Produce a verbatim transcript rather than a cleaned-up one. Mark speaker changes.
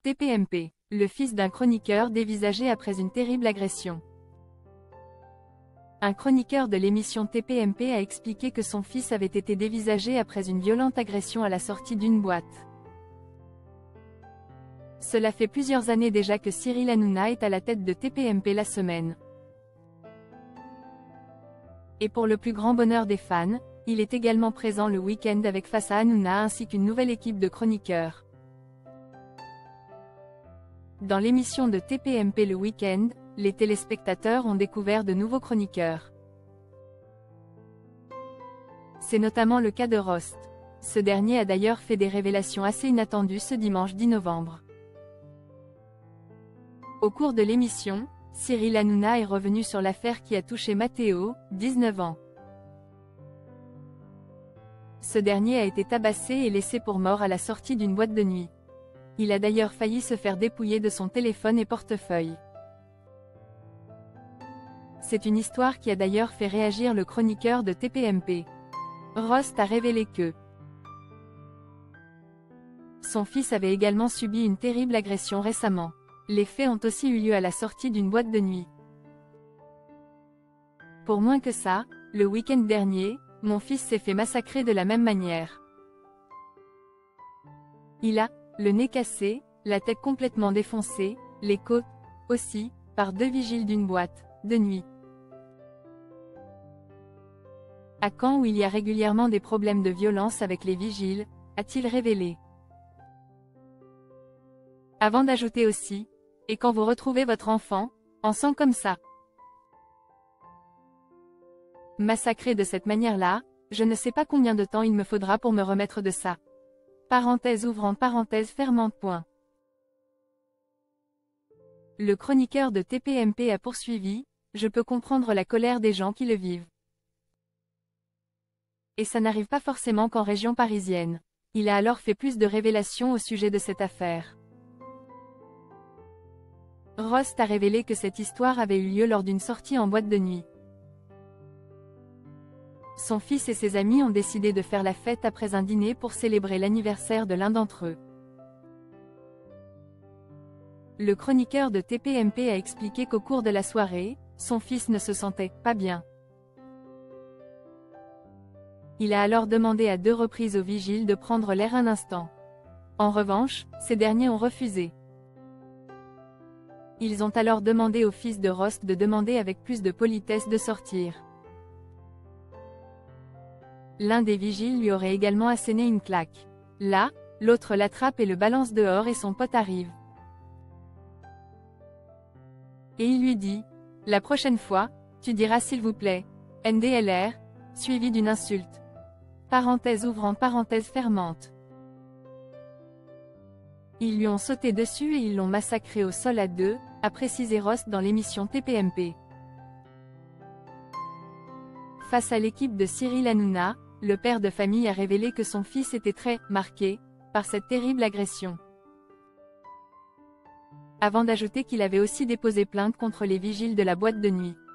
Speaker 1: T P M P, le fils d'un chroniqueur dévisagé après une terrible agression. Un chroniqueur de l'émission T P M P a expliqué que son fils avait été dévisagé après une violente agression à la sortie d'une boîte. Cela fait plusieurs années déjà que Cyril Hanouna est à la tête de T P M P la semaine. Et pour le plus grand bonheur des fans, il est également présent le week-end avec face à Hanouna ainsi qu'une nouvelle équipe de chroniqueurs. Dans l'émission de T P M P le week-end, les téléspectateurs ont découvert de nouveaux chroniqueurs. C'est notamment le cas de Rost. Ce dernier a d'ailleurs fait des révélations assez inattendues ce dimanche dix novembre. Au cours de l'émission, Cyril Hanouna est revenu sur l'affaire qui a touché Matteo, dix-neuf ans. Ce dernier a été tabassé et laissé pour mort à la sortie d'une boîte de nuit. Il a d'ailleurs failli se faire dépouiller de son téléphone et portefeuille. C'est une histoire qui a d'ailleurs fait réagir le chroniqueur de T P M P. Rost a révélé que son fils avait également subi une terrible agression récemment. Les faits ont aussi eu lieu à la sortie d'une boîte de nuit. Pour moins que ça, le week-end dernier, mon fils s'est fait massacrer de la même manière. Il a le nez cassé, la tête complètement défoncée, les côtes aussi, par deux vigiles d'une boîte de nuit. À Caen où il y a régulièrement des problèmes de violence avec les vigiles, a-t-il révélé. Avant d'ajouter aussi, et quand vous retrouvez votre enfant, en sang comme ça, massacré de cette manière-là, je ne sais pas combien de temps il me faudra pour me remettre de ça. Parenthèse ouvrante parenthèse fermante point. Le chroniqueur de T P M P a poursuivi, je peux comprendre la colère des gens qui le vivent. Et ça n'arrive pas forcément qu'en région parisienne. Il a alors fait plus de révélations au sujet de cette affaire. Rost a révélé que cette histoire avait eu lieu lors d'une sortie en boîte de nuit. Son fils et ses amis ont décidé de faire la fête après un dîner pour célébrer l'anniversaire de l'un d'entre eux. Le chroniqueur de T P M P a expliqué qu'au cours de la soirée, son fils ne se sentait pas bien. Il a alors demandé à deux reprises aux vigiles de prendre l'air un instant. En revanche, ces derniers ont refusé. Ils ont alors demandé au fils de Rost de demander avec plus de politesse de sortir. L'un des vigiles lui aurait également asséné une claque. Là, l'autre l'attrape et le balance dehors et son pote arrive. Et il lui dit, « La prochaine fois, tu diras s'il vous plaît, N D L R, suivi d'une insulte. » Parenthèse ouvrante parenthèse fermante. Ils lui ont sauté dessus et ils l'ont massacré au sol à deux, a précisé Rost dans l'émission T P M P. Face à l'équipe de Cyril Hanouna, le père de famille a révélé que son fils était très « marqué » par cette terrible agression. Avant d'ajouter qu'il avait aussi déposé plainte contre les vigiles de la boîte de nuit.